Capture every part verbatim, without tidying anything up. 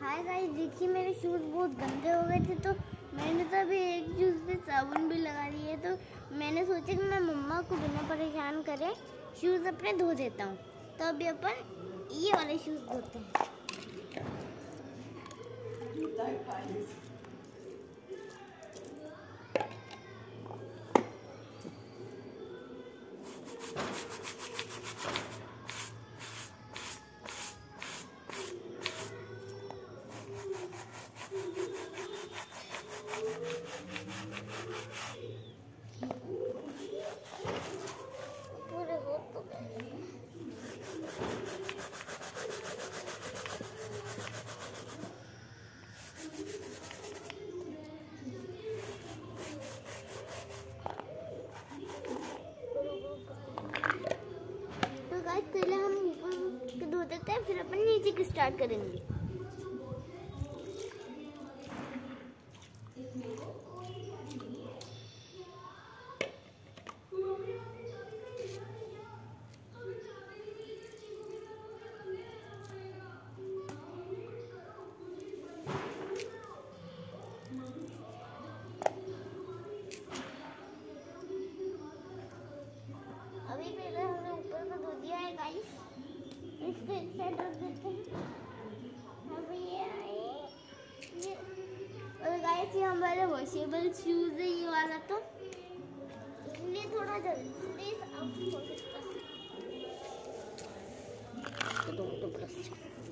Hi guys, देखिए मेरे shoes बहुत गंदे हो गए थे, तो मैंने तो अभी एक शूज़ पे साबुन भी लगा दी है। तो मैंने सोचा कि मैं मम्मा को बिना परेशान करे शूज़ अपने धो देता हूँ। तो अभी अपन ये वाले शूज़ धोते हैं। पूरे हो तो गए। तो गाइस, पहले हम ऊपर के धो देते हैं, फिर अपन नीचे की स्टार्ट करेंगे। अभी पहले हमने ऊपर का धो दिया है गाइस, इसको एक साइड रख देते हैं। अब ये ये और गाइस, ये हमारे वॉशेबल शूज है ये वाला, तो इसलिए थोड़ा जल्दी अब हो सकता है। तो तो बस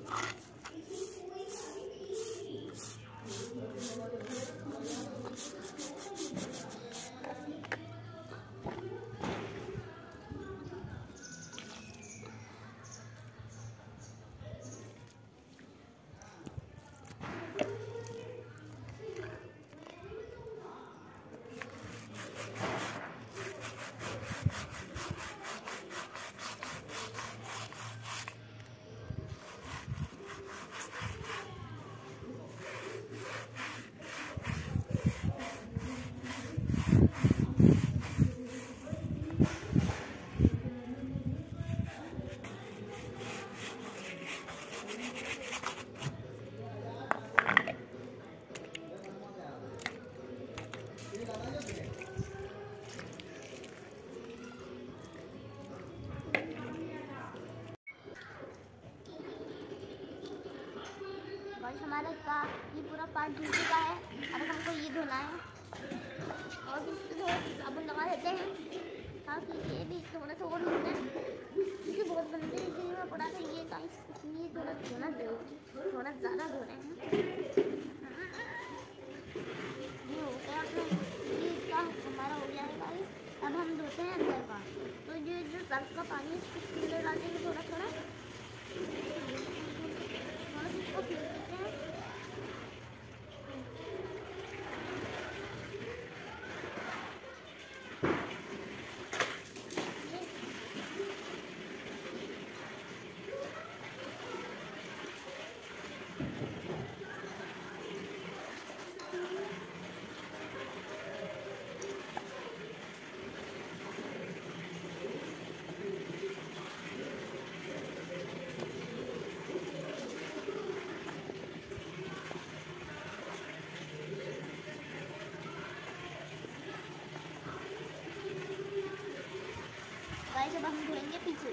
हमारा का ये पूरा पार्ट धुल चुका है। अब हमको ये धोना है और इसको साबुन लगा देते हैं ताकि ये भी थोड़ा सा और धोना है, क्योंकि बहुत गंदे इसलिए मैं पड़ा था ये गाइस, इसलिए थोड़ा धोना जरूर थोड़ा ज़्यादा धो रहे हैं। ये हो गया, ये का हमारा हो गया है गाइस। अब हम धोते हैं अंदर का, तो ये जो सर्फ का पानी है इसको अंदर डाल देंगे थोड़ा थोड़ा थोड़ा सा इसको फेंक देते हैं। गाइस, अब हम धोएंगे पीछे।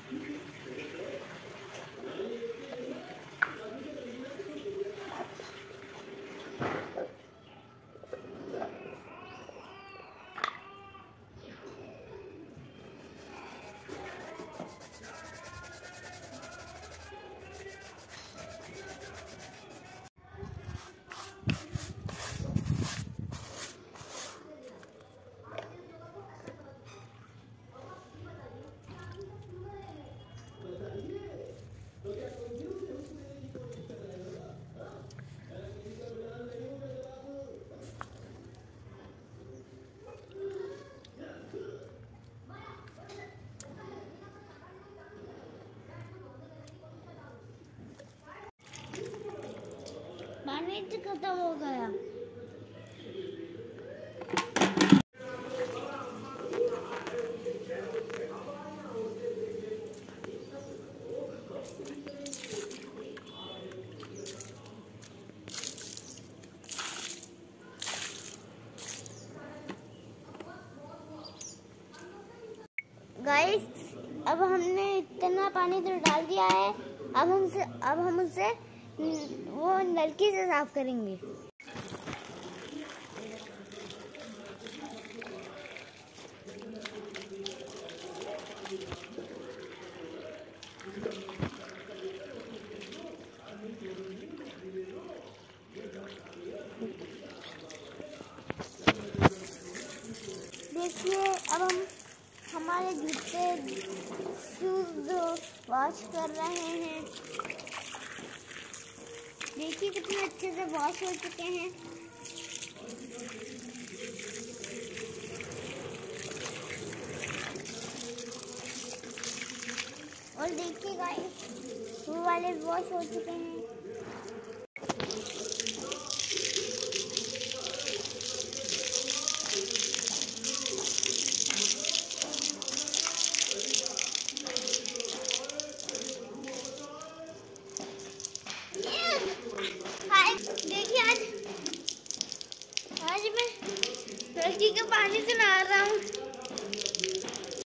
पानी खत्म हो गया। अब हमने इतना पानी तो डाल दिया है। अब हमसे अब हम उसे वो नलकी से साफ करेंगे। देखिए अब हम हमारे जूते शूज वॉश कर रहे हैं। देखिए कितने अच्छे से वॉश हो चुके हैं। और देखिए गाइस वो वाले वॉश हो चुके हैं। देखिए आज आज मैं लड़की के पानी से नहा रहा हूँ।